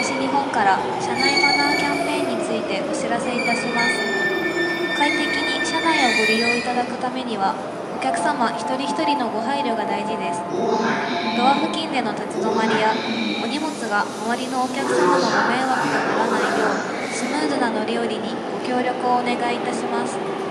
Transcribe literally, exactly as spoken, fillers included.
西日本から車内マナーキャンペーンについてお知らせいたします。快適に車内をご利用いただくためには、お客様一人一人のご配慮が大事です。ドア付近での立ち止まりやお荷物が周りのお客様のご迷惑とならないよう、スムーズな乗り降りにご協力をお願いいたします。